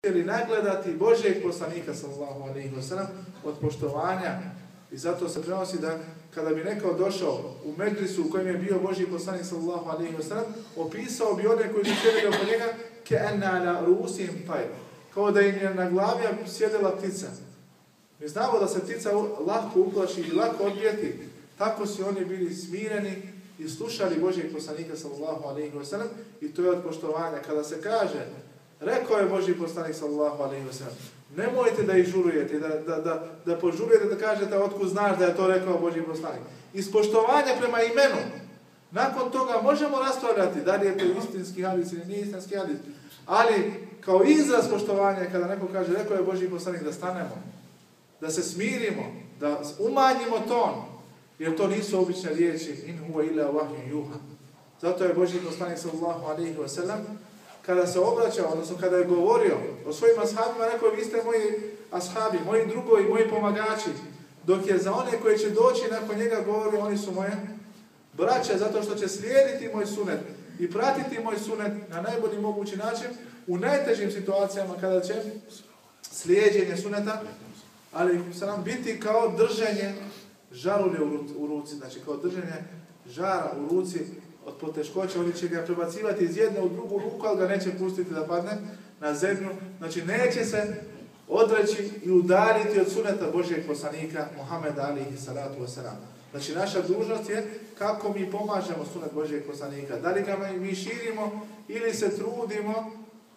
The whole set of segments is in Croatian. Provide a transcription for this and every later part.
ili nagledati Božijeg poslanika sallallahu alejhi ve sellem od poštovanja. I zato se prenosi da kada bi neko došao u medrisu u kojem je bio Božji poslanik sallallahu alejhi ve sellem, opisao bi one koji su sjedili oko njega ka'anna ala ru'usihim tayr, kao da im je na glavi sjedila ptica. Mi znamo da se ptica lako uplaši i lako odbijeti. Tako su oni bili smireni i slušali Božjeg poslanika sallallahu alejhi ve sellem, i to je od poštovanja. Kada se kaže, rekao je Božji poslanik sallallahu alejhi ve sellem, nemojte da ih žurujete, da požurujete, da kažete otkud znaš da je to rekao Božji poslanik. Iz poštovanja prema imenu. Nakon toga možemo raspravljati da li je to istinski hadis ili nije istinski hadis. Ali kao izraz poštovanja kada neko kaže rekao je Božji poslanik, da stanemo, da se smirimo, da umanjimo ton, jer to nisu obične riječi, in huwa illa wahyun yuha. Zato je Božji poslanik sallallahu alejhi ve sellem kada se obraćao, odnosno kada je govorio o svojim ashabima, rekao, vi ste moji ashabi, moji drugovi, moji pomagači, dok je za one koji će doći nakon njega govorio, oni su moje braće, zato što će slijediti moj sunet i pratiti moj sunet na najbolji mogući način u najtežim situacijama kada će slijeđenje suneta, ali se nam biti kao drženje žarulje u ruci, znači kao drženje žara u ruci od poteškoća. Oni će ga prebacivati iz jedne u drugu ruku, ali ga neće pustiti da padne na zemlju. Znači neće se odreći i udariti od suneta Božijeg poslanika Muhameda alejhi salatu vesselam. Znači naša dužnost je kako mi pomažemo sunet Božijeg poslanika. Da li ga mi širimo ili se trudimo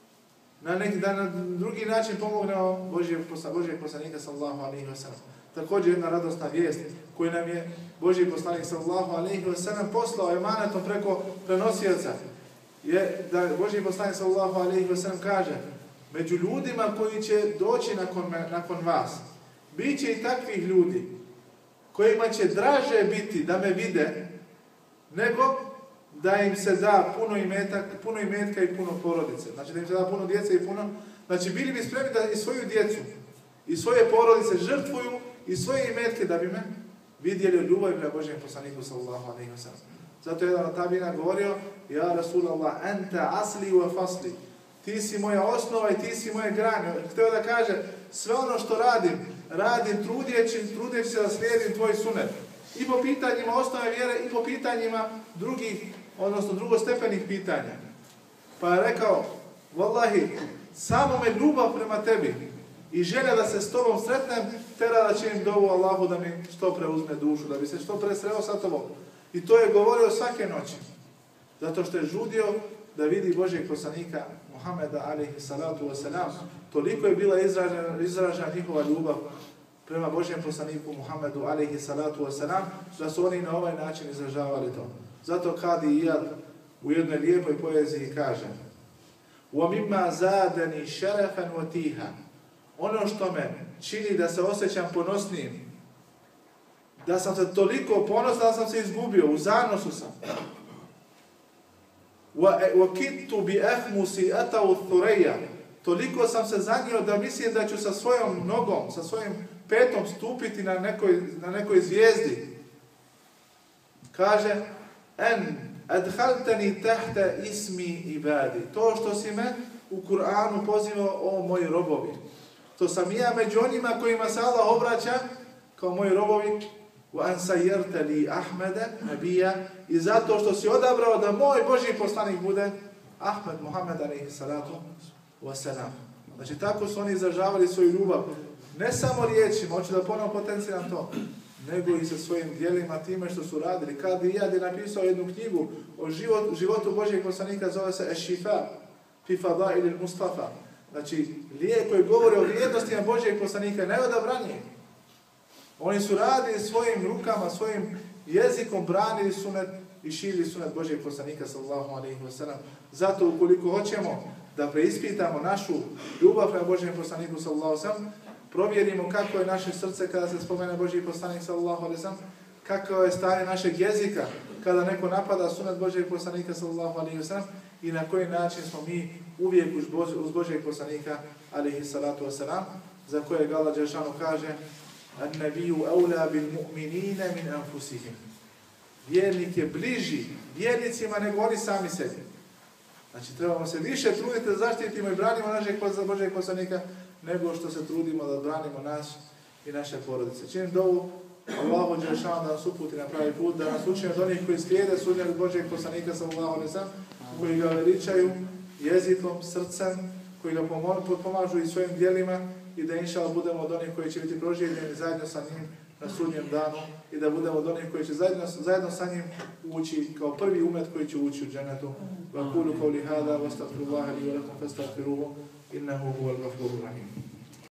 da na drugi način pomognemo Božijeg poslanika sallallahu alejhi ve sellem. Također jedna radosna vijest koju nam je Božji poslanik sallallahu alejhi ve sellem poslao emanetom preko prenosioca je da Božji poslanik sallallahu alejhi ve sellem kaže: među ljudima koji će doći nakon vas, bit će i takvih ljudi kojima će draže biti da me vide nego da im se da puno imetka i puno porodice. Znači da im se da puno djece i puno... Znači bili bi spremni da i svoju djecu i svoje porodice žrtvuju i svoje imetke da bi me vidjeli od ljubavi prema Božjem poslaniku sallallahu alejhi ve sellem. Zato je jedan od tabina govorio: ja Rasulallah, anta asli wa fasli. Ti si moja osnova i ti si moje grane. Htio da kaže, sve ono što radim trudeći se da slijedim tvoj sunet. I po pitanjima osnove vjere i po pitanjima drugih, odnosno drugostepenih pitanja. Pa je rekao: wallahi, samo me ljubav prema tebi i želja da se s tobom sretnem tera da činim dovu Allahu da mi što preuzme dušu, da bi se što pre sreo sa tobom. I to je govorio svake noći. Zato što je žudio da vidi Božjeg poslanika Muhameda alejhi salatu vesselam. Toliko je bila izražena njihova ljubav prema Božjem poslaniku Muhammedu alejhi salatu vesselam, da su oni na ovaj način izražavali to. Zato Kadi Iyad u jednoj lijepoj poeziji kaže: وَمِمَّا زَادَنِي شَرَفًا وَتِيهًا. Ono što me čini da se osjećam ponosnijim, da sam se toliko ponosan da sam se izgubio, u zanosu sam. وَكِدْتُ بِأَحْمُسِ أَتَوُ الثُّرَيَّ. Toliko sam se zanio da mislim da ću sa svojom nogom, sa svojim petom stupiti na nekoj zvijezdi. Kaže: en adhaltani tahta ismi ibadi. To što si me u Kur'anu pozivao, o moji robovi. To sam ja među onima kojima se Allah obraća kao moji robovi. Wa an sayyarta li Ahmeda nabija. I zato što si odabrao da moj Božji poslanik bude Ahmed Muhammed alejhi salatu vesselam. Znači tako su oni izražavali svoju ljubav. Ne samo riječima, hoću da ponovno potenciram to, nego i sa svojim djelima, time što su radili. Kad Iyad je napisao jednu knjigu o životu Božjeg poslanika, zove se Eš-Šifa fi Fadail al-Mustafa. Znači, lijek koji govori o vrijednostima Božjeg poslanika, najodabranije. Oni su radili svojim rukama, svojim jezikom, branili sunet i širili sunet Božjeg poslanika sallallahu alejhi ve sellem. Zato ukoliko hoćemo da preispitamo našu ljubav prema Božjem poslaniku sallallahu alejhi ve sellem, provjerimo kako je naše srce kada se spomene Božji poslanik sallallahu alejhi ve sellem, kako je stanje našeg jezika kada neko napada sunet Božjeg poslanika sallallahu alejhi ve sellem i na koji način smo mi uvijek uz Božjeg poslanika alejhi salatu vesselam, za kojeg Allah dželešanu kaže: an-nabiyyu awla bil mu'minina min anfusihim. Vjernik je bliži vjernicima nego oni sami sebi. Znači trebamo se više truditi da zaštitimo i branimo našeg Božeg poslanika nego što se trudimo da branimo nas i naše porodice. Činim dovu Allahu dželešanu da nas uputi na pravi put, da nas učini od onih koji slijede sunnjet Božeg poslanika sallallahu alejhi ve sellem, koji ga veličaju jezikom, srcem, koji ga pomažu i svojim djelima i da inšallah budemo od onih koji će biti proživljeni zajedno sa njim na sudnjem danu i da budemo od onih koji će zajedno sa njim ući kao prvi umet koji će ući u džennetu. Wa qulu qawli hada wa astaghfirullaha li wa lakum fastaghfiruhu innahu huwal ghafurur rahim.